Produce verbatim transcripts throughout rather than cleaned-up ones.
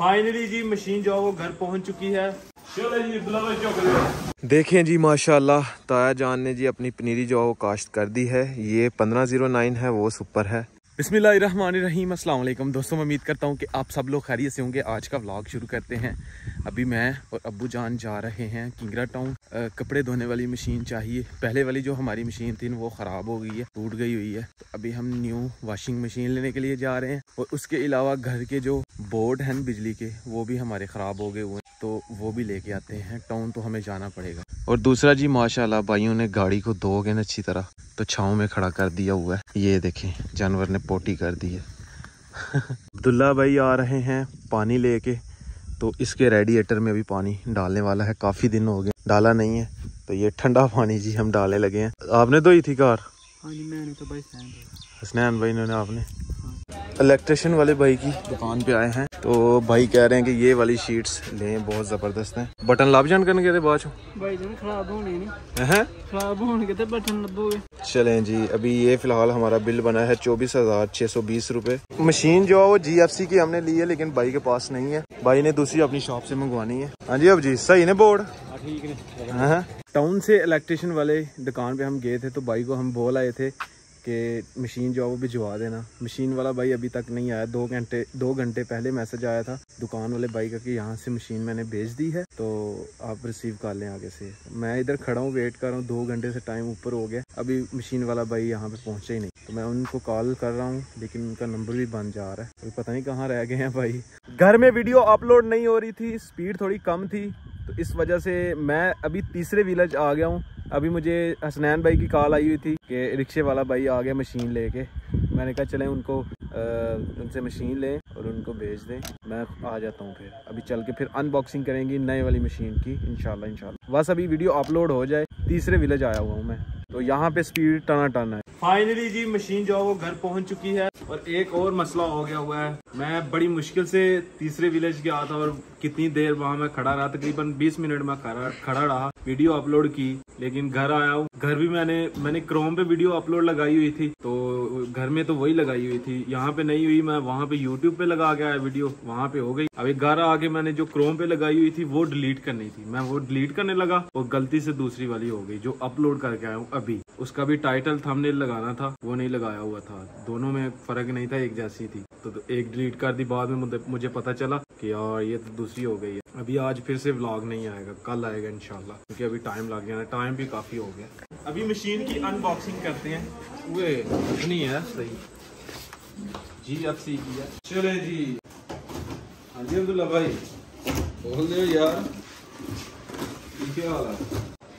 Finally जी machine जो है वो घर पहुंच चुकी है। चलो जी बुलाओ। देखें जी माशाल्लाह ताया जान ने जी अपनी पनीरी जो है वो काश्त कर दी है। ये पंद्रह जीरो नाइन है, वो सुपर है। बिस्मिल्लाहिर्रहमानिर्रहीम, अस्सलाम वालेकुम दोस्तों, मैं उम्मीद करता हूँ कि आप सब लोग खैरियत से होंगे। आज का व्लॉग शुरू करते हैं। अभी मैं और अब्बू जान जा रहे हैं किंगरा टाउन। कपड़े धोने वाली मशीन चाहिए। पहले वाली जो हमारी मशीन थी वो ख़राब हो गई है, टूट गई हुई है। तो अभी हम न्यू वॉशिंग मशीन लेने के लिए जा रहे हैं। और उसके अलावा घर के जो बोर्ड हैं बिजली के, वो भी हमारे ख़राब हो गए हुए हैं, तो वो भी लेके आते हैं। टाउन तो हमें जाना पड़ेगा। और दूसरा जी माशाल्लाह भाइयों ने गाड़ी को धोगे न अच्छी तरह, तो छाँव में खड़ा कर दिया हुआ है। ये देखें जानवर ने पोटी कर दी है। अब्दुल्ला भाई आ रहे हैं पानी लेके, तो इसके रेडिएटर में भी पानी डालने वाला है। काफ़ी दिन हो गए डाला नहीं है, तो ये ठंडा पानी जी हम डालने लगे हैं। आपने धोई थी कार? हाँ जी मैंने तो भाई हसनैन भाई ने, आपने? इलेक्ट्रिशियन वाले भाई की दुकान पे आए हैं, तो भाई कह रहे हैं कि ये वाली शीट्स लें, बहुत ज़बरदस्त हैं। बटन लाभ जान करने गए थे बाद भाई खराब होने नहीं हैं खराब होने के बटन लबोगे। चलें जी, अभी ये फिलहाल हमारा बिल बना है चौबीस हजार छः सौ बीस रुपये। मशीन जो है वो जी एफ सी की हमने ली है, लेकिन भाई के पास नहीं है। भाई ने दूसरी अपनी शॉप से मंगवानी है। हाँ जी अब जी सही ने बोर्ड ठीक है। हाँ, टाउन से इलेक्ट्रिशियन वाले दुकान पे हम गए थे, तो भाई को हम बोल आए थे कि मशीन जो है वो भिजवा देना। मशीन वाला भाई अभी तक नहीं आया। दो घंटे दो घंटे पहले मैसेज आया था दुकान वाले भाई का कि यहाँ से मशीन मैंने भेज दी है, तो आप रिसीव कर लें आगे से। मैं इधर खड़ा हूँ, वेट कर रहा हूँ। दो घंटे से टाइम ऊपर हो गया, अभी मशीन वाला भाई यहाँ पे पहुँचा ही नहीं। तो मैं उनको कॉल कर रहा हूँ, लेकिन उनका नंबर भी बंद जा रहा है। अभी पता नहीं कहाँ रह गए हैं भाई। घर में वीडियो अपलोड नहीं हो रही थी, स्पीड थोड़ी कम थी, तो इस वजह से मैं अभी तीसरे विलेज आ गया हूँ। अभी मुझे हसनैन भाई की कॉल आई हुई थी कि रिक्शे वाला भाई आ गया मशीन लेके। मैंने कहा चलें उनको आ, उनसे मशीन लें और उनको भेज दें। मैं आ जाता हूँ, फिर अभी चल के फिर अनबॉक्सिंग करेंगे नए वाली मशीन की इंशाल्लाह इंशाल्लाह। बस अभी वीडियो अपलोड हो जाए। तीसरे विलेज आया हुआ हूँ मैं, तो यहाँ पे स्पीड टना टन है। फाइनली जी मशीन जो है वो घर पहुँच चुकी है। और एक और मसला हो गया हुआ है। मैं बड़ी मुश्किल से तीसरे विलेज गया था, और कितनी देर वहाँ मैं खड़ा रहा, तकरीबन बीस मिनट में खड़ा खड़ा रहा, वीडियो अपलोड की, लेकिन घर आया हूँ। घर भी मैंने मैंने क्रोम पे वीडियो अपलोड लगाई हुई थी, तो घर में तो वही लगाई हुई थी, यहाँ पे नहीं हुई। मैं वहाँ पे यूट्यूब पे लगा के आया वीडियो, वहाँ पे हो गई। अभी घर आके मैंने जो क्रोम पे लगाई हुई थी वो डिलीट करनी थी, मैं वो डिलीट करने लगा और गलती से दूसरी वाली हो गई जो अपलोड करके आया हूँ अभी। उसका भी टाइटल थंबनेल लगाना था, वो नहीं लगाया हुआ था। दोनों में फर्क नहीं था, एक जैसी थी। तो, तो एक डिलीट कर दी, बाद में मुझे पता चला कि यार ये तो दूसरी हो गई है। अभी आज फिर से व्लॉग नहीं आएगा, कल आएगा इंशाल्लाह, क्योंकि अभी टाइम लग गया ना, टाइम भी काफी हो गया। अभी मशीन की अनबॉक्सिंग करते हैं। वे नहीं है सही, जी एफ सी की है। चले जी। हाँ जी अब्दुल्ला भाई बोल दो यार, क्या हाल है?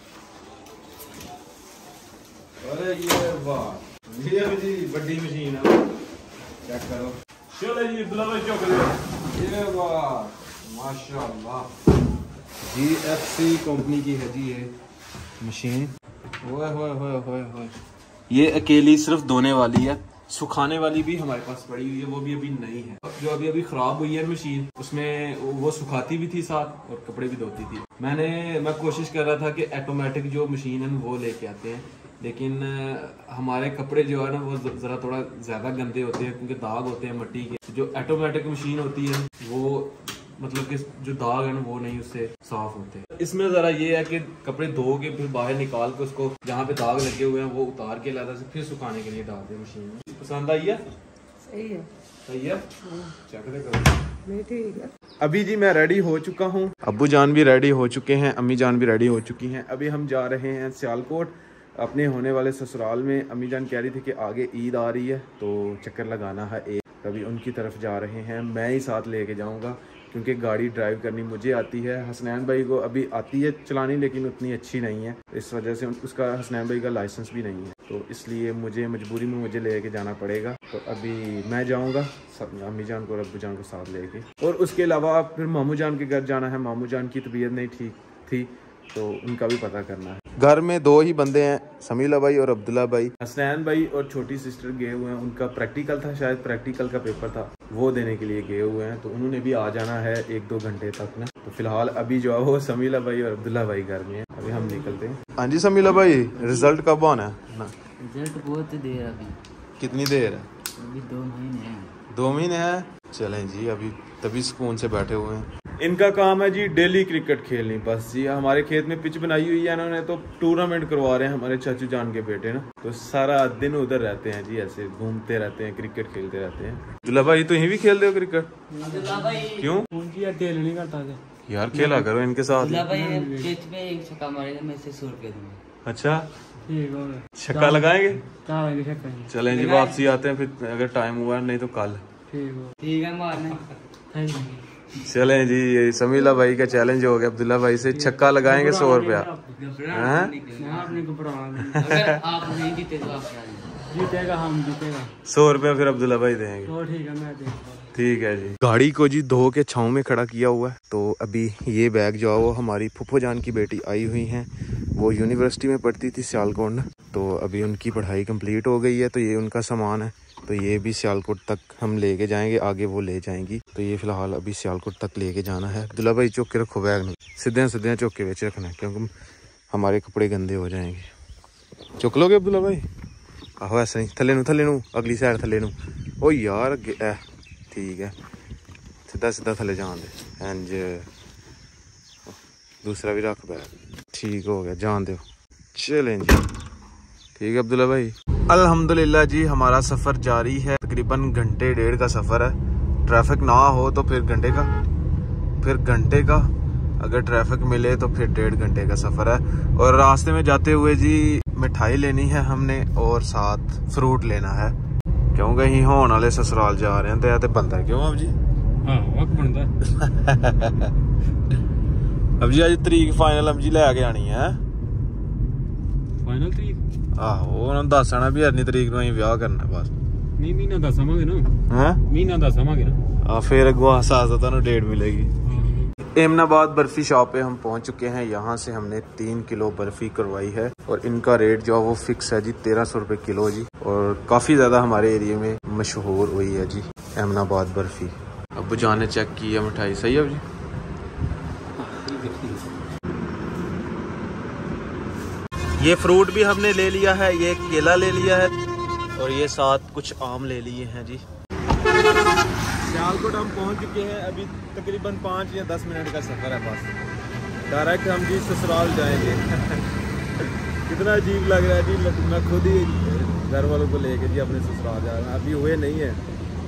अरे ये वाह, ये जी बड़ी मशीन है, चेक करो। चलो जी अब्दुल्ला भाई चौक, ये वाह माशाल्लाह जी एफ सी कंपनी की है जी ये मशीन। ओए होए होए होए होए, ये अकेली सिर्फ धोने वाली है, सुखाने वाली भी हमारे पास पड़ी हुई है, वो भी अभी नहीं है। जो अभी अभी खराब हुई है मशीन, उसमें वो सुखाती भी थी साथ और कपड़े भी धोती थी। मैंने मैं कोशिश कर रहा था कि ऑटोमेटिक जो मशीन है वो लेके आते हैं, लेकिन हमारे कपड़े जो है ना वो ज़रा थोड़ा ज़्यादा गंदे होते हैं, क्योंकि दाग होते हैं मट्टी के। जो ऑटोमेटिक मशीन होती है वो मतलब कि जो दाग है ना वो नहीं उससे साफ होते। इसमें ज़रा ये है कि कपड़े धो के फिर बाहर निकाल के उसको जहाँ पे दाग लगे हुए हैं वो उतार के लाता से फिर सुखाने के लिए डालते हैं मशीन में। पसंद आई है? सही है, सही है। चेक करो, ठीक है। अभी जी मैं रेडी हो चुका हूँ, अब्बू जान भी रेडी हो चुके हैं, अम्मी जान भी रेडी हो चुकी हैं। अभी हम जा रहे हैं सियालकोट अपने होने वाले ससुराल में। अम्मी जान कह रही थी कि आगे ईद आ रही है, तो चक्कर लगाना है एक, तभी उनकी तरफ जा रहे हैं। मैं ही साथ लेके जाऊंगा, क्योंकि गाड़ी ड्राइव करनी मुझे आती है। हसनैन भाई को अभी आती है चलानी, लेकिन उतनी अच्छी नहीं है, इस वजह से उसका हसनैन भाई का लाइसेंस भी नहीं है, तो इसलिए मुझे मजबूरी में मुझे लेके जाना पड़ेगा। तो अभी मैं जाऊंगा अम्मी जान को और अब्बू जान को साथ लेके। और उसके अलावा फिर मामू जान के घर जाना है। मामू जान की तबीयत नहीं ठीक थी, तो उनका भी पता करना है। घर में दो ही बंदे हैं, समीला भाई और अब्दुल्ला भाई। हसनैन भाई और छोटी सिस्टर गए हुए हैं, उनका प्रैक्टिकल था, शायद प्रैक्टिकल का पेपर था, वो देने के लिए गए हुए हैं, तो उन्होंने भी आ जाना है एक दो घंटे तक ना। तो फिलहाल अभी जो है वो समीला भाई और अब्दुल्ला भाई घर में है, अभी हम निकलते हैं। हाँ जी समीला भाई, रिजल्ट कब आना है ना? रिजल्ट बहुत देर अभी। कितनी देर है? अभी दो महीने हैं। दो महीने हैं। चलें जी, अभी तभी सुकून से बैठे हुए हैं। इनका काम है जी डेली क्रिकेट खेलनी बस जी। हमारे खेत में पिच बनाई हुई है इन्होंने, तो टूर्नामेंट करवा रहे हैं हमारे चाचू जान के बेटे ना, तो सारा दिन उधर रहते हैं जी, ऐसे घूमते रहते हैं, क्रिकेट खेलते रहते हैं। अब्दुल्ला भाई तो यहीं भी खेलते हो क्रिकेट? क्यों डेल नहीं करता यार, खेला करो इनके साथ। अच्छा, छक्का लगाएंगे? चलें जी, वापसी आते हैं फिर, अगर टाइम हुआ नहीं तो कल। ठीक है मारना। चलें जी, ये समीला भाई का चैलेंज हो गया, अब्दुल्ला भाई से छक्का लगाएंगे सौ रुपया। जीतेगा हम जीतेगा सौ रुपया फिर अब्दुल्ला भाई देंगे। ठीक है मैं ठीक है जी। गाड़ी को जी धो के छाँव में खड़ा किया हुआ है। तो अभी ये बैग जो है वो हमारी फुफो जान की बेटी आई हुई हैं, वो यूनिवर्सिटी में पढ़ती थी सियालकोट में, तो अभी उनकी पढ़ाई कंप्लीट हो गई है, तो ये उनका सामान है, तो ये भी सियालकोट तक हम लेके जाएंगे, आगे वो ले जाएंगी। तो ये फिलहाल अभी सियालकोट तक लेके जाना है। अब्दुल्ला भाई चौक के रखो बैग, नहीं सीधे सीधे चौक के बेच रखना है, क्योंकि हमारे कपड़े गंदे हो जाएंगे। चुक लोगे अब्दुल्ला भाई? आहो ऐसा नहीं, थले नू थले नू अगली साइड थले नू। ओ यार ए, ठीक है, सीधा सीधा थले जान दे। एंड दूसरा भी रख बैग, ठीक हो गया, जान दो। चलें जी, ठीक है अब्दुल्ला भाई। अल्हम्दुलिल्लाह जी, हमारा सफ़र जारी है। तकरीबन घंटे डेढ़ का सफ़र है। ट्रैफिक ना हो तो फिर घंटे का, फिर घंटे का, अगर ट्रैफिक मिले तो फिर डेढ़ घंटे का सफ़र है। और रास्ते में जाते हुए जी मिठाई लेनी है हमने, और साथ फ्रूट लेना है, क्योंकि ही होने वाले ससुराल जा रहे हैं। तो बनता है क्यों अब जी? हाँ वक्त बनता अब जी अज तरीक फाइनल अब जी लैके आनी है। फाइनल तरीक? आहो उन्होंने दसना भी हरनी तरीक नू विआह करना बस। नहीं महीना दसावांगे ना। हैं? महीना दसावांगे ना। आ फिर अगवा साथ तुहानू डेट मिलेगी। एमनाबाद बर्फी शॉप पे हम पहुंच चुके हैं। यहाँ से हमने तीन किलो बर्फी करवाई है, और इनका रेट जो है वो फिक्स है जी, तेरह सौ रुपये किलो जी। और काफ़ी ज़्यादा हमारे एरिया में मशहूर हुई है जी एमनाबाद बर्फी। अब जाने चेक की है मिठाई, सही है जी। ये फ्रूट भी हमने ले लिया है, ये केला ले लिया है, और ये साथ कुछ आम ले लिए हैं जी। सियालकोट हम पहुंच चुके हैं। अभी तकरीबन पाँच या दस मिनट का सफ़र है बस। डायरेक्ट हम जी ससुराल जाएंगे। कितना अजीब लग रहा है जी, मैं खुद ही घर वालों को लेके जी अपने ससुराल जा रहा हूँ। अभी हुए नहीं है,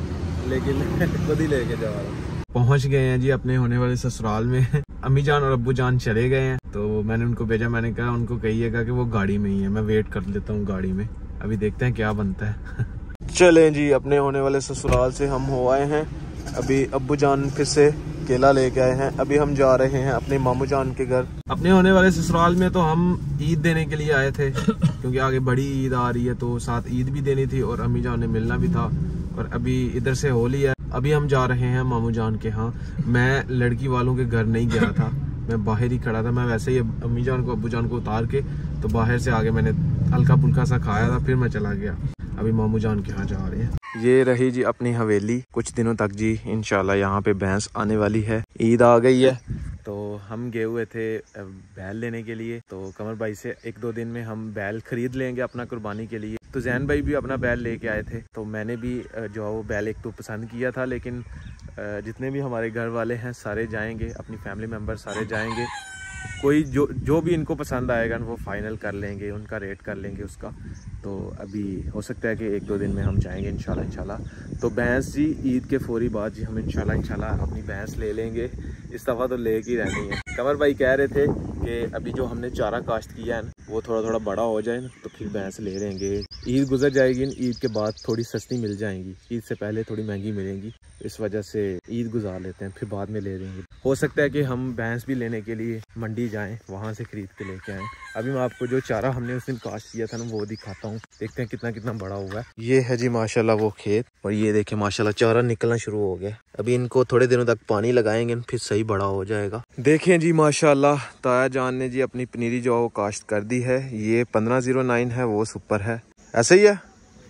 लेकिन खुद ही लेके जा रहा हूँ। पहुँच गए हैं जी अपने होने वाले ससुराल में। अम्मी जान और अब्बू जान चले गए हैं, तो मैंने उनको भेजा, मैंने कहा उनको कहिएगा कि वो गाड़ी में ही है, मैं वेट कर लेता हूँ गाड़ी में। अभी देखते हैं क्या बनता है। चलें जी, अपने होने वाले ससुराल से हम हो आए हैं। अभी अब्बू जान फिर से केला लेके आए हैं। अभी हम जा रहे हैं अपने मामू जान के घर। अपने होने वाले ससुराल में तो हम ईद देने के लिए आए थे, क्योंकि आगे बड़ी ईद आ रही है, तो साथ ईद भी देनी थी और अम्मी जान ने मिलना भी था। और अभी इधर से होली है, अभी हम जा रहे हैं मामू जान के यहाँ। मैं लड़की वालों के घर नहीं गया था, मैं बाहर ही खड़ा था। मैं वैसे ही अम्मी जान को अब्बू जान को उतार के तो बाहर से आगे मैंने हल्का फुल्का सा खाया था, फिर मैं चला गया। अभी मामू जान के यहाँ जा रहे हैं। ये रही जी अपनी हवेली। कुछ दिनों तक जी इंशाल्लाह यहाँ पे भैंस आने वाली है। ईद आ गई है, तो हम गए हुए थे बैल लेने के लिए, तो कमर भाई से एक दो दिन में हम बैल खरीद लेंगे अपना कुर्बानी के लिए। तो जैन भाई भी अपना बैल लेके आए थे, तो मैंने भी जो है वो बैल एक तो पसंद किया था, लेकिन जितने भी हमारे घर वाले हैं सारे जाएंगे, अपनी फैमिली मेम्बर सारे जाएंगे। कोई जो जो भी इनको पसंद आएगा वो फाइनल कर लेंगे, उनका रेट कर लेंगे उसका। तो अभी हो सकता है कि एक दो दिन में हम जाएंगे इंशाल्लाह इंशाल्लाह। तो भैंस जी ईद के फौरी बाद जी हम इंशाल्लाह इंशाल्लाह अपनी भैंस ले लेंगे। इस दफ़ा तो लेके ही रहनी है। कमर भाई कह रहे थे कि अभी जो हमने चारा काश्त किया है वो थोड़ा थोड़ा बड़ा हो जाए ना, तो फिर भैंस ले लेंगे। ईद गुजर जाएगी, ईद के बाद थोड़ी सस्ती मिल जाएंगी, ईद से पहले थोड़ी महंगी मिलेंगी, इस वजह से ईद गुजार लेते हैं, फिर बाद में ले लेंगे। हो सकता है कि हम भैंस भी लेने के लिए मंडी जाएं, वहाँ से खरीद के लेके आएँ। अभी मैं आपको जो चारा हमने उस दिन काश्त किया था ना वो दिखाता हूँ, देखते हैं कितना कितना बड़ा हुआ है। ये है जी माशाल्लाह वो खेत, और ये देखें माशाल्लाह चारा निकलना शुरू हो गया। अभी इनको थोड़े दिनों तक पानी लगाएंगे, फिर सही बड़ा हो जाएगा। देखें जी माशाल्लाह ताया जान ने जी अपनी पनीरी जो वो काश्त कर दी है। ये पंद्रह जीरो नाइन है, वो सुपर है, ऐसे ही है।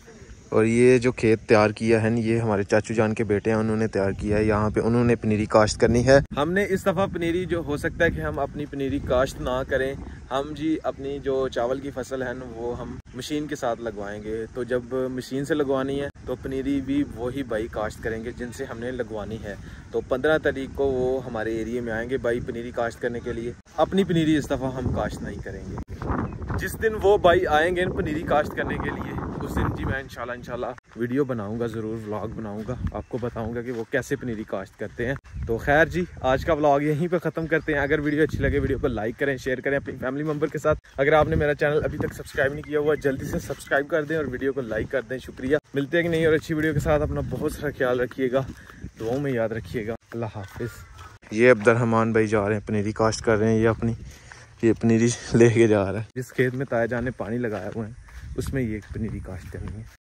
और ये जो खेत तैयार किया है ये हमारे चाचू जान के बेटे हैं, उन्होंने तैयार किया है। यहाँ पे उन्होंने पनीरी काश्त करनी है। हमने इस दफ़ा पनीरी जो हो सकता है कि हम अपनी पनीरी काश्त ना करें, हम जी अपनी जो चावल की फसल है ना वो हम मशीन के साथ लगवाएंगे। तो जब मशीन से लगवानी है तो पनीरी भी वही भाई काश्त करेंगे जिनसे हमने लगवानी है। तो पंद्रह तारीख को वो हमारे एरिया में आएंगे भाई पनीरी काश्त करने के लिए। अपनी पनीरी इस दफ़ा हम काश्त नहीं करेंगे। जिस दिन वो भाई आएंगे पनीरी काश्त करने के लिए उस दिन जी मैं इंशाल्लाह इंशाल्लाह वीडियो बनाऊंगा, ज़रूर व्लॉग बनाऊंगा, आपको बताऊंगा कि वो कैसे पनीरी काश्त करते हैं। तो खैर जी आज का व्लॉग यहीं पे ख़त्म करते हैं। अगर वीडियो अच्छी लगे वीडियो को लाइक करें, शेयर करें अपनी फैमिली मेम्बर के साथ। अगर आपने मेरा चैनल अभी तक सब्सक्राइब नहीं किया हुआ जल्दी से सब्सक्राइब कर दें और वीडियो को लाइक कर दें। शुक्रिया। मिलते हैं कि नहीं और अच्छी वीडियो के साथ। अपना बहुत सारा ख्याल रखिएगा, दुआओं में याद रखिएगा। अल्लाह हाफिज़। ये अब्दुर्रहमान भाई जा रहे हैं पनीरी काश्त कर रहे हैं। ये अपनी ये पनीरी लेके जा रहा है। जिस खेत में ताया जान ने पानी लगाया हुआ है उसमें ये पनीरी काश्त करनी है।